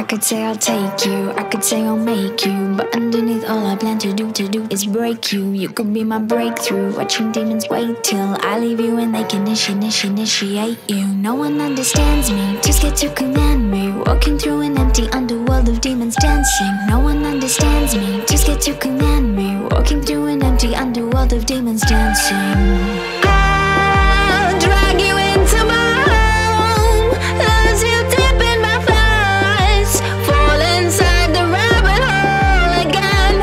could say I'll take you, I could say I'll make you, but underneath all I plan to do is break you. You could be my breakthrough, watching demons wait till I leave you and they can initiate you. No one understands me, too scared to command me, walking through an empty underworld of demons dancing. No one understands me, too scared to command me, walking through an empty underworld of demons dancing. I'll drag you into my home, lose you deep in my thighs, fall inside the rabbit hole again.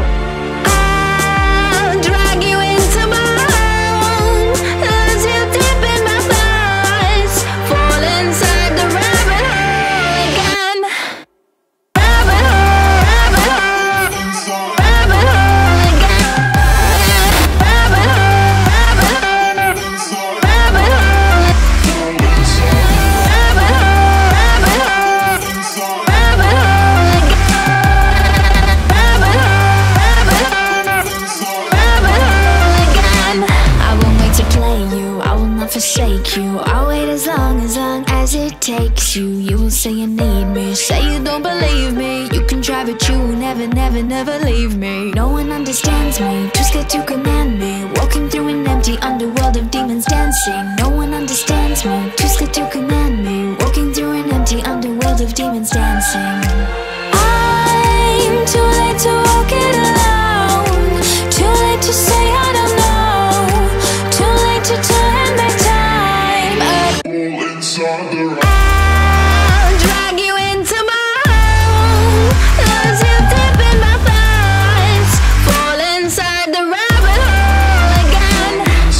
I'll drag you into my home, lose you deep in my thighs, fall inside the rabbit hole again. Rabbit hole, rabbit hole, rabbit hole again. Rabbit hole, rabbit hole, rabbit hole. Rabbit hole, rabbit hole, rabbit hole again. Rabbit hole, rabbit hole, rabbit hole again. I won't wait to play you, I will not forsake you. I'll wait as long as it takes you. You will say you need me, say you don't believe me. You can try but you will never, never, never leave me. No one understands me, too scared to command me, walking through an empty underworld of demons dancing. No one understands me, too scared to command me, walking through an empty underworld of demons dancing. I'm too late to walk it alone, too late to say I don't know, too late to turn back time. I'll drag you into my home, lose you deep in my thighs, fall inside the rabbit hole again.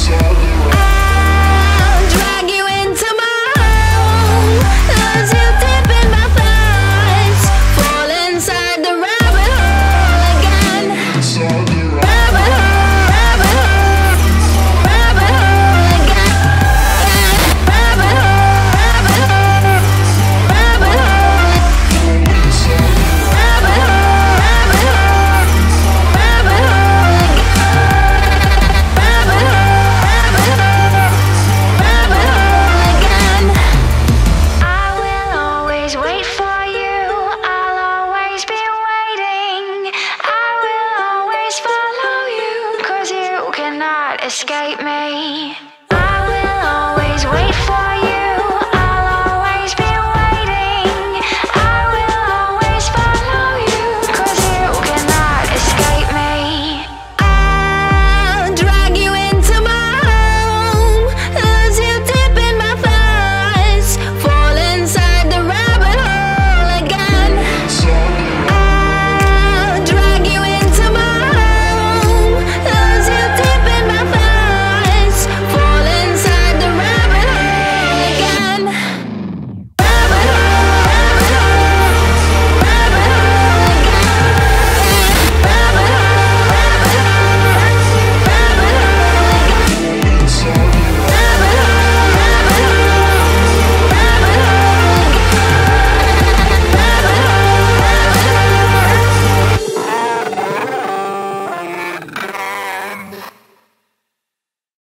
I'll drag you into my home, lose you deep in my thighs, fall inside the rabbit hole again. Rabbit hole, rabbit hole, rabbit hole again. Rabbit hole, rabbit hole, rabbit hole. Rabbit hole, rabbit hole, rabbit hole again. Rabbit hole, rabbit hole, rabbit hole again. I will always wait for you, I'll always be waiting. I will always follow you, 'cause you cannot escape me.